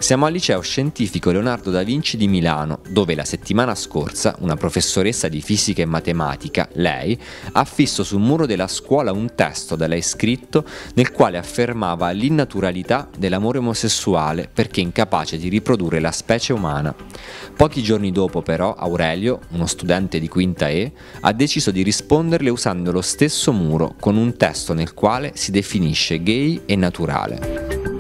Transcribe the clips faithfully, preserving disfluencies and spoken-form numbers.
Siamo al liceo scientifico Leonardo da Vinci di Milano, dove la settimana scorsa una professoressa di fisica e matematica, lei, ha fisso sul muro della scuola un testo da lei scritto nel quale affermava l'innaturalità dell'amore omosessuale perché incapace di riprodurre la specie umana. Pochi giorni dopo però Aurelio, uno studente di quinta E, ha deciso di risponderle usando lo stesso muro con un testo nel quale si definisce gay e naturale.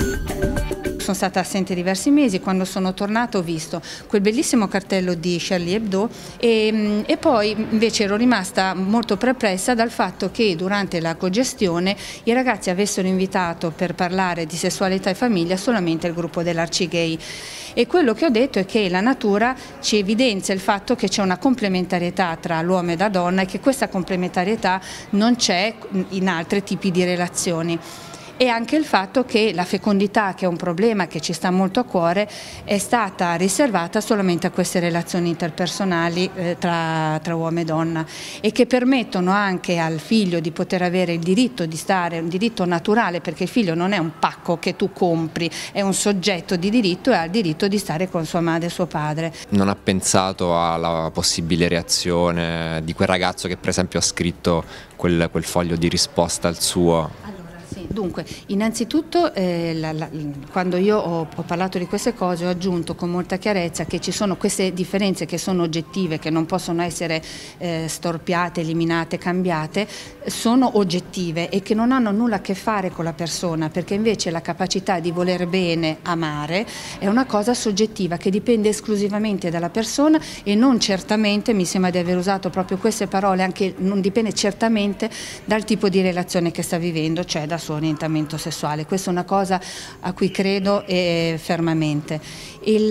Sono stata assente diversi mesi, quando sono tornata ho visto quel bellissimo cartello di Charlie Hebdo e, e poi invece ero rimasta molto perplessa dal fatto che durante la cogestione i ragazzi avessero invitato per parlare di sessualità e famiglia solamente il gruppo dell'Arcigay. E quello che ho detto è che la natura ci evidenzia il fatto che c'è una complementarietà tra l'uomo e la donna e che questa complementarietà non c'è in altri tipi di relazioni. E anche il fatto che la fecondità, che è un problema che ci sta molto a cuore, è stata riservata solamente a queste relazioni interpersonali eh, tra, tra uomo e donna e che permettono anche al figlio di poter avere il diritto di stare, un diritto naturale, perché il figlio non è un pacco che tu compri, è un soggetto di diritto e ha il diritto di stare con sua madre e suo padre. Non ha pensato alla possibile reazione di quel ragazzo che per esempio ha scritto quel, quel foglio di risposta al suo? Dunque, innanzitutto eh, la, la, quando io ho, ho parlato di queste cose ho aggiunto con molta chiarezza che ci sono queste differenze che sono oggettive, che non possono essere eh, storpiate, eliminate, cambiate, sono oggettive e che non hanno nulla a che fare con la persona, perché invece la capacità di voler bene, amare, è una cosa soggettiva che dipende esclusivamente dalla persona e non certamente, mi sembra di aver usato proprio queste parole, anche non dipende certamente dal tipo di relazione che sta vivendo, cioè da suo orientamento sessuale. Questa è una cosa a cui credo eh, fermamente. Il,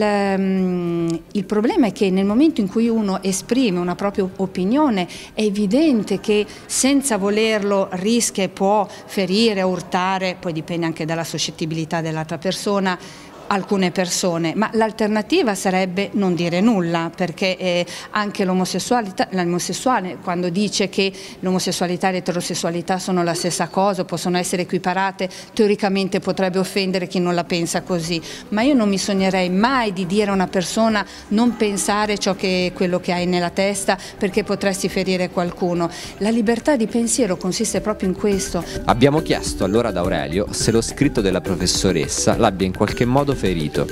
um, il problema è che nel momento in cui uno esprime una propria opinione è evidente che senza volerlo rischia e può ferire, urtare, poi dipende anche dalla suscettibilità dell'altra persona, alcune persone, ma l'alternativa sarebbe non dire nulla, perché eh, anche l'omosessuale quando dice che l'omosessualità e l'eterosessualità sono la stessa cosa, possono essere equiparate, teoricamente potrebbe offendere chi non la pensa così, ma io non mi sognerei mai di dire a una persona non pensare ciò che quello che hai nella testa perché potresti ferire qualcuno. La libertà di pensiero consiste proprio in questo. Abbiamo chiesto allora ad Aurelio se lo scritto della professoressa l'abbia in qualche modo ferito.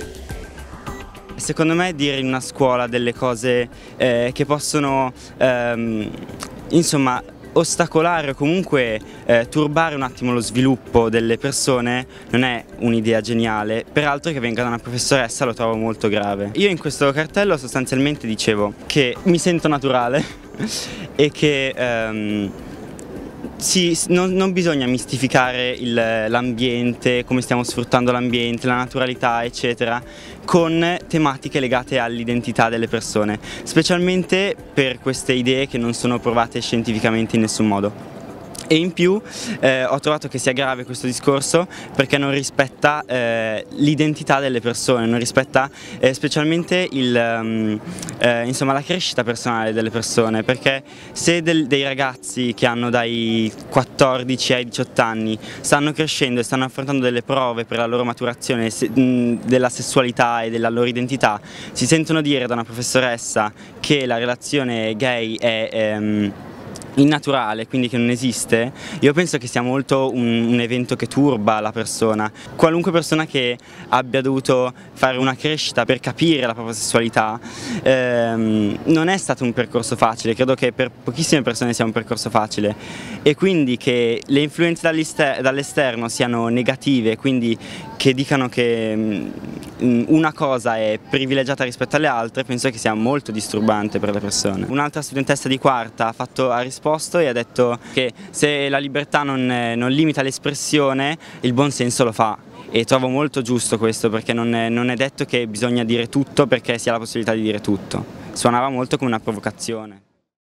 Secondo me dire in una scuola delle cose eh, che possono ehm, insomma ostacolare o comunque eh, turbare un attimo lo sviluppo delle persone non è un'idea geniale, peraltro che venga da una professoressa lo trovo molto grave. Io in questo cartello sostanzialmente dicevo che mi sento naturale e che ehm, Sì, non, non bisogna mistificare l'ambiente, come stiamo sfruttando l'ambiente, la naturalità, eccetera, con tematiche legate all'identità delle persone, specialmente per queste idee che non sono provate scientificamente in nessun modo. E in più eh, ho trovato che sia grave questo discorso perché non rispetta eh, l'identità delle persone, non rispetta eh, specialmente il, um, eh, insomma, la crescita personale delle persone, perché se del, dei ragazzi che hanno dai quattordici ai diciotto anni stanno crescendo e stanno affrontando delle prove per la loro maturazione se, mh, della sessualità e della loro identità, si sentono dire da una professoressa che la relazione gay è ehm, innaturale, quindi che non esiste, io penso che sia molto un, un evento che turba la persona. Qualunque persona che abbia dovuto fare una crescita per capire la propria sessualità ehm, non è stato un percorso facile, credo che per pochissime persone sia un percorso facile e quindi che le influenze dall'esterno siano negative, quindi che dicano che mh, una cosa è privilegiata rispetto alle altre, penso che sia molto disturbante per le persone. Un'altra studentessa di quarta ha fatto ha risposto e ha detto che se la libertà non, non limita l'espressione, il buon senso lo fa. E trovo molto giusto questo, perché non è, non è detto che bisogna dire tutto perché si ha la possibilità di dire tutto. Suonava molto come una provocazione.